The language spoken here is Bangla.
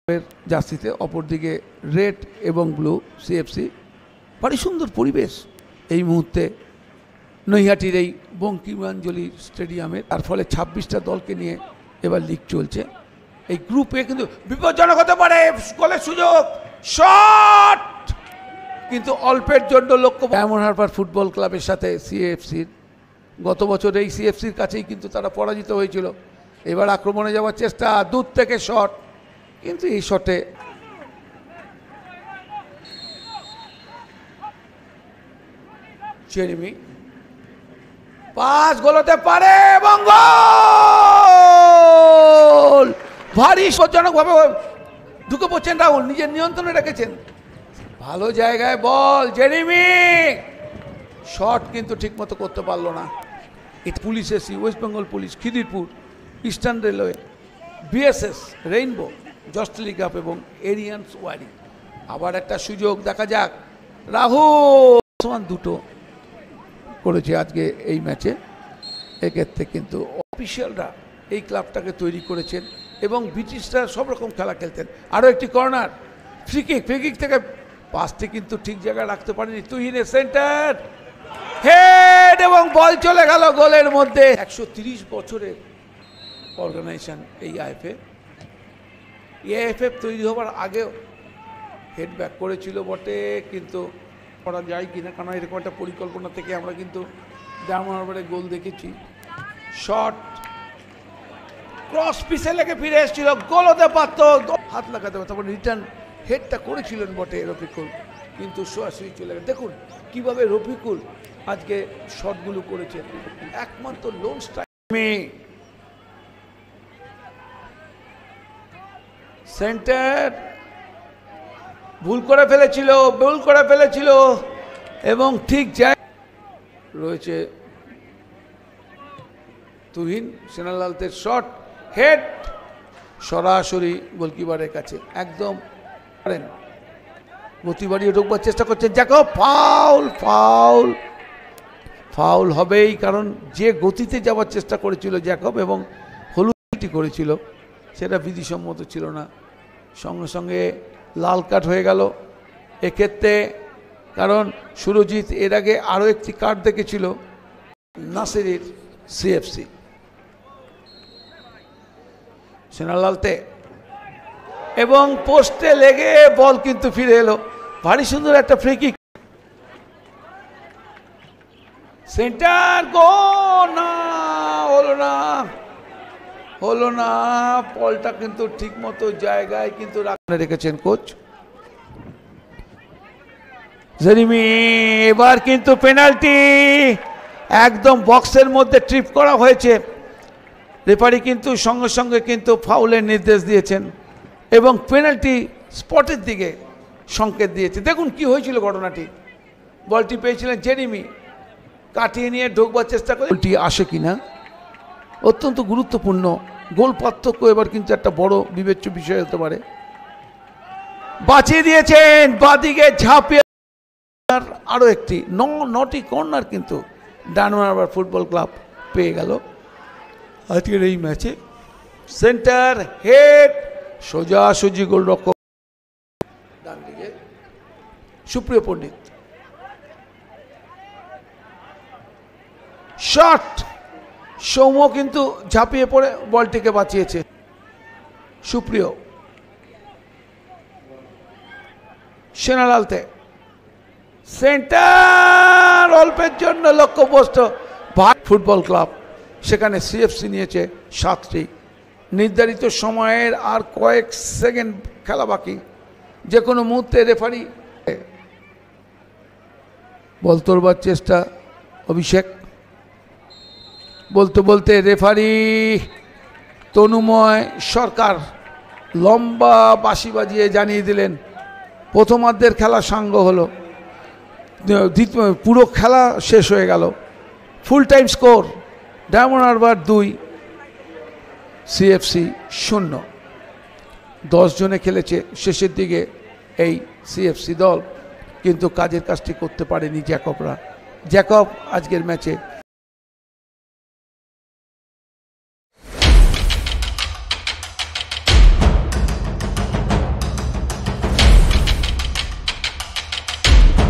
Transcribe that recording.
জার্সিতে, অপরদিকে রেড এবং ব্লু সিএফসি। ভারী সুন্দর পরিবেশ এই মুহূর্তে নৈহাটির এই বঙ্কিমাঞ্জলি স্টেডিয়ামে। তার ফলে 26টা দলকে নিয়ে এবার লিগ চলছে। এই গ্রুপে কিন্তু বিপজ্জনক হতে পারে, গোলের সুযোগ, শট, কিন্তু অল্পের জন্য লক্ষ্য। ডায়মন্ড হারবার ফুটবল ক্লাবের সাথে সিএফসির গত বছর এই সিএফসির কাছেই কিন্তু তারা পরাজিত হয়েছিল। এবার আক্রমণে যাওয়ার চেষ্টা, দূর থেকে শট, কিন্তু এই শটে জেরেমি পাস গোলতে পারে এবং গোল! ভারী বিপজ্জনকভাবে ঢুকে পড়ছেন রাহুল, নিজের নিয়ন্ত্রণে রেখেছেন। ভালো জায়গায় বল, জেরেমি শট কিন্তু ঠিকমতো করতে পারলো না। Police AC, West Bengal police, Khidirpur, Eastern Railway, BSS, Rainbow, জস্ট লিগ আপ এবং এরিয়ান্স ওয়ারি। আবার একটা সুযোগ, দেখা যাক। রাহুল সমান দুটো করেছে আজকে এই ম্যাচে। এক্ষেত্রে কিন্তু অফিসিয়ালরা এই ক্লাবটাকে তৈরি করেছেন এবং ব্রিটিশরা সব রকম খেলা খেলতেন। আরও একটি কর্নার, ফ্রিকিক থেকে পাসটি কিন্তু ঠিক জায়গায় রাখতে পারেনি তুহিনের, সেন্টার, হেড এবং বল চলে গেল গোলের মধ্যে। 130 বছরের অর্গানাইজেশন এই এআইএফএফ তৈরি হওয়ার আগেও হেড ব্যাক করেছিল বটে, কিন্তু করা যায় কিনা, কারণ এরকম একটা পরিকল্পনা থেকে আমরা কিন্তু ডায়মন্ড হারবারে গোল দেখেছি। শট ক্রস পিসে লেগে ফিরে এসেছিল, গোল হতে পারত, হাত লাগাতে পারত। তারপর রিটার্ন হেডটা করেছিলেন বটে রফিকুল, কিন্তু সরাসরি চলে গেল। দেখুন কিভাবে রফিকুল আজকে শটগুলো করেছে, একমাত্র লোন স্ট্রাইক। সেন্টার ভুল করে ফেলেছিল এবং ঠিক জায়গায় রয়েছে তুহিন। সেনালালদের শট, হেড সরাসরি গোলকিপারের কাছে, একদম পারেন। গতি বাড়িয়ে ঢোকবার চেষ্টা করছেন জ্যাকব, ফাউল হবেই, কারণ যে গতিতে যাওয়ার চেষ্টা করেছিল জ্যাকব এবং হলুদটি করেছিল সেটা বিধিসম্মত ছিল না। সঙ্গে সঙ্গে লাল কার্ড হয়ে গেল এক্ষেত্রে, কারণ সুরজিৎ এর আগে আরও একটি কার্ড দেখেছিল নাসিরের সিএফসি। সেনালালতে এবং পোস্টে লেগে বল কিন্তু ফিরে এলো। ভারী সুন্দর একটা ফ্রি কিক, সেন্টার, গোল না, হলো না। বলটা কিন্তু ঠিক মতো জায়গায় কিন্তু রেখেছেন কোচ জেরেমি। এবার কিন্তু পেনাল্টি, একদম বক্সের মধ্যে ট্রিপ করা হয়েছে। রেফারি কিন্তু সঙ্গে সঙ্গে কিন্তু ফাউলের নির্দেশ দিয়েছেন এবং পেনাল্টি স্পটের দিকে সংকেত দিয়েছে। দেখুন কি হয়েছিল ঘটনাটি, বলটি পেয়েছিলেন জেরেমি, কাটিয়ে নিয়ে ঢোকবার চেষ্টা করে বলটি আসে কিনা, অত্যন্ত গুরুত্বপূর্ণ। গোল পার্থক্য এবার কিন্তু একটা বড় বিবেচ্য বিষয় হতে পারে। বাঁচিয়ে দিয়েছেন বাদিকে ঝাঁপিয়ে। আরও একটি নটি কর্নার কিন্তু ডায়মন্ড হারবার ফুটবল ক্লাব পেয়ে গেল আজকের এই ম্যাচে। সেন্টার, হেড, সোজাসুজি গোলরক্ষক ডান দিকে সুপ্রিয় পণ্ডিত, শট, সৌম্য কিন্তু ঝাঁপিয়ে পড়ে বলটিকে বাঁচিয়েছে। সুপ্রিয়, সেনালালতে, সেন্টার, অল্পের জন্য লক্ষ্যভ্রষ্ট ফুটবল ক্লাব। সেখানে সিএফসি নিয়েছে 7টি। নির্ধারিত সময়ের আর কয়েক সেকেন্ড খেলা বাকি, যে কোনো মুহূর্তে রেফারি বল তোলবার চেষ্টা। অভিষেক বলতে রেফারি তনুময় সরকার লম্বা বাঁশি বাজিয়ে জানিয়ে দিলেন প্রথমার্ধের খেলা সাঙ্গ হলো, পুরো খেলা শেষ হয়ে গেল। Full time score Diamond Harbour 2, CFC 0। 10 জনে খেলেছে শেষের দিকে এই সিএফসি দল, কিন্তু কাজের কাজটি করতে পারেনি জ্যাকবরা। জ্যাকব আজকের ম্যাচে